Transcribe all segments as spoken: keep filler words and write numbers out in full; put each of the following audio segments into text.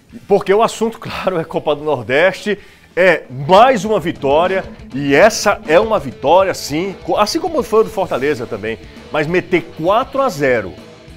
Porque o assunto, claro, é Copa do Nordeste, é mais uma vitória, e essa é uma vitória, sim, assim como foi o do Fortaleza também, mas meter quatro a zero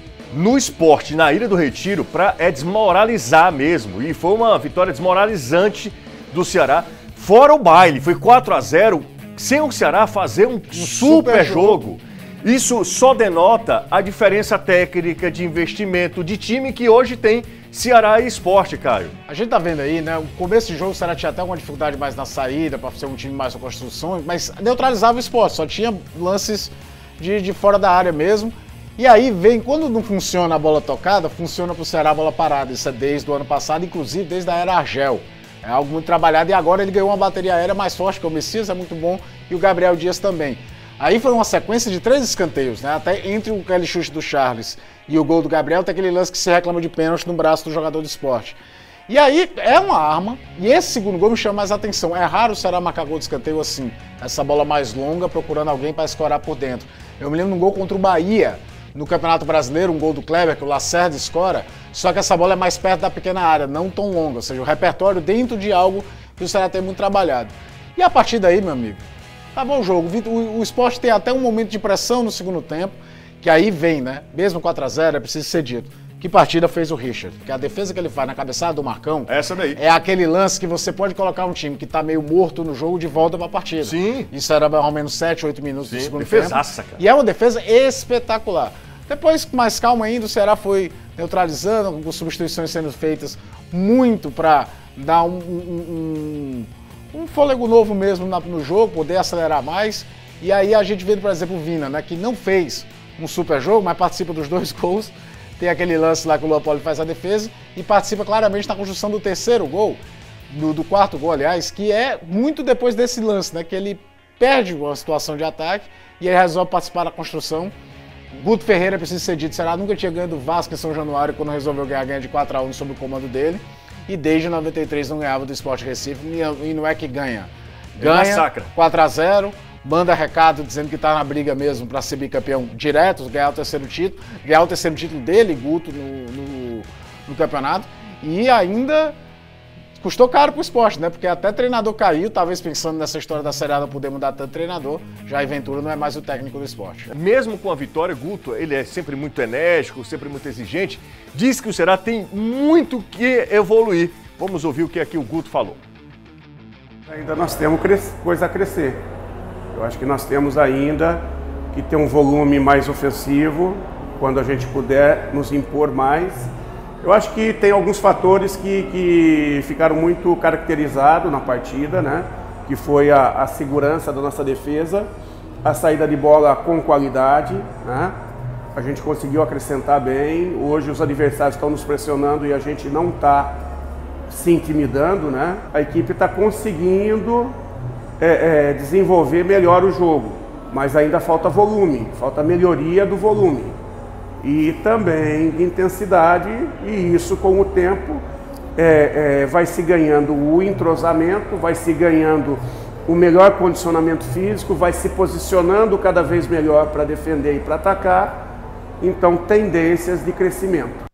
no Sport, na Ilha do Retiro, pra, é desmoralizar mesmo, e foi uma vitória desmoralizante do Ceará, fora o baile, foi quatro a zero, sem o Ceará fazer um, um super, super jogo. jogo. Isso só denota a diferença técnica de investimento de time que hoje tem Ceará e Sport, Caio. A gente tá vendo aí, né? O começo de jogo o Ceará tinha até uma dificuldade mais na saída, para ser um time mais com construção, mas neutralizava o Sport, só tinha lances de, de fora da área mesmo. E aí vem, quando não funciona a bola tocada, funciona pro Ceará a bola parada. Isso é desde o ano passado, inclusive desde a era Argel. É algo muito trabalhado e agora ele ganhou uma bateria aérea mais forte, que o Messias é muito bom e o Gabriel Dias também. Aí foi uma sequência de três escanteios, né? Até entre o aquele chute do Charles e o gol do Gabriel, tem aquele lance que se reclama de pênalti no braço do jogador de Sport. E aí é uma arma, e esse segundo gol me chama mais atenção. É raro o Ceará marcar gol de escanteio assim, essa bola mais longa, procurando alguém para escorar por dentro. Eu me lembro de um gol contra o Bahia, no Campeonato Brasileiro, um gol do Kleber, que o Lacerda escora, só que essa bola é mais perto da pequena área, não tão longa, ou seja, o repertório dentro de algo que o Ceará tem muito trabalhado. E a partir daí, meu amigo, acabou o jogo. O, o Sport tem até um momento de pressão no segundo tempo, que aí vem, né? Mesmo quatro a zero, é preciso ser dito. Que partida fez o Richard? Porque a defesa que ele faz na cabeçada do Marcão... Essa daí. É aquele lance que você pode colocar um time que tá meio morto no jogo de volta pra partida. Sim. Isso era mais ou menos sete, oito minutos Sim, do segundo defesaça, tempo. cara. E é uma defesa espetacular. Depois, com mais calma ainda, o Ceará foi neutralizando, com substituições sendo feitas muito para dar um, um, um, um fôlego novo mesmo no jogo, poder acelerar mais. E aí a gente vê, por exemplo, o Vina, né, que não fez um super jogo, mas participa dos dois gols. Tem aquele lance lá que o Luan Poli faz a defesa e participa claramente na construção do terceiro gol, do, do quarto gol, aliás, que é muito depois desse lance, né, que ele perde uma situação de ataque e ele resolve participar da construção. Guto Ferreira, precisa ser dito, Ceará nunca tinha ganho do Vasco em São Januário quando resolveu ganhar, ganha de quatro a um sob o comando dele. E desde noventa e três não ganhava do Sport Recife, e não é que ganha. Ganha quatro a zero, manda recado dizendo que está na briga mesmo para ser bicampeão direto, ganhar o terceiro título, ganhar o terceiro título dele, Guto, no, no, no campeonato. E ainda custou caro pro Sport, né? Porque até treinador caiu, talvez pensando nessa história da Série A não poder mudar tanto treinador, Jair Ventura não é mais o técnico do Sport. Mesmo com a vitória, Guto, ele é sempre muito enérgico, sempre muito exigente, diz que o Ceará tem muito que evoluir. Vamos ouvir o que aqui o Guto falou. Ainda nós temos coisa a crescer. Eu acho que nós temos ainda que ter um volume mais ofensivo, quando a gente puder nos impor mais. Eu acho que tem alguns fatores que, que ficaram muito caracterizados na partida, né? Que foi a, a segurança da nossa defesa, a saída de bola com qualidade, né? A gente conseguiu acrescentar bem. Hoje os adversários estão nos pressionando e a gente não está se intimidando, né? A equipe está conseguindo é, é, desenvolver melhor o jogo, mas ainda falta volume, falta melhoria do volume. E também de intensidade, e isso com o tempo é, é, vai se ganhando o entrosamento, vai se ganhando o melhor condicionamento físico, vai se posicionando cada vez melhor para defender e para atacar, então tendências de crescimento.